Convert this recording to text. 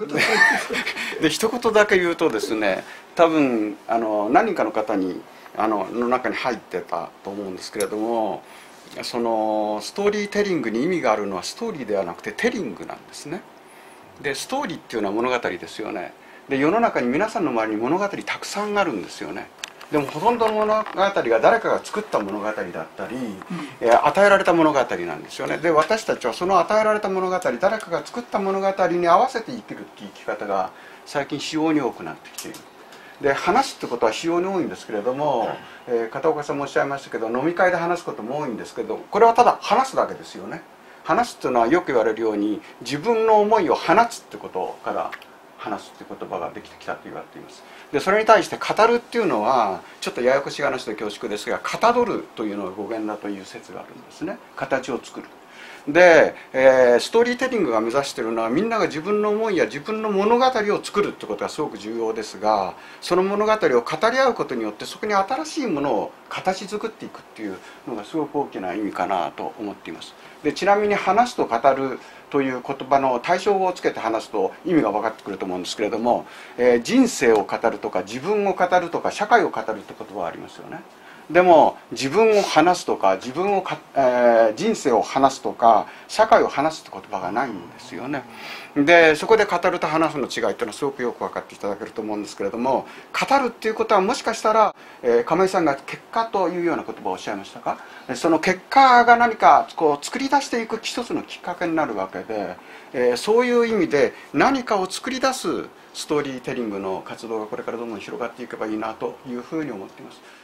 で一言だけ言うとですね、多分何人かの方にの中に入ってたと思うんですけれども、そのストーリーテリングに意味があるのはストーリーではなくてテリングなんですね。でストーリーっていうのは物語ですよね。で世の中に皆さんの周りに物語たくさんあるんですよね。でもほとんどの物語が誰かが作った物語だったり、与えられた物語なんですよね。で私たちはその与えられた物語、誰かが作った物語に合わせて生きるっていう生き方が最近非常に多くなってきている。で話すってことは非常に多いんですけれども、片岡さんもおっしゃいましたけど、飲み会で話すことも多いんですけど、これはただ話すだけですよね。話すっていうのはよく言われるように、自分の思いを放つってことから話すっていう言葉ができてきたと言われています。でそれに対して語るっていうのはちょっとややこしい話で恐縮ですが、かたどるというのが語源だという説があるんですね。形を作る。で、ストーリーテリングが目指しているのは、みんなが自分の思いや自分の物語を作るってことがすごく重要ですが、その物語を語り合うことによってそこに新しいものを形作っていくっていうのがすごく大きな意味かなと思っています。でちなみに話すと語るという言葉の対象語をつけて話すと意味が分かってくると思うんですけれども、人生を語るとか自分を語るとか社会を語るって言葉はありますよね。でも自分を話すとか人生を話すとか社会を話すって言葉がないんですよね。でそこで語ると話すの違いっていうのはすごくよく分かっていただけると思うんですけれども、語るっていうことはもしかしたら、亀井さんが結果というような言葉をおっしゃいましたか。その結果が何かこう作り出していく一つのきっかけになるわけで、そういう意味で何かを作り出すストーリーテリングの活動がこれからどんどん広がっていけばいいなというふうに思っています。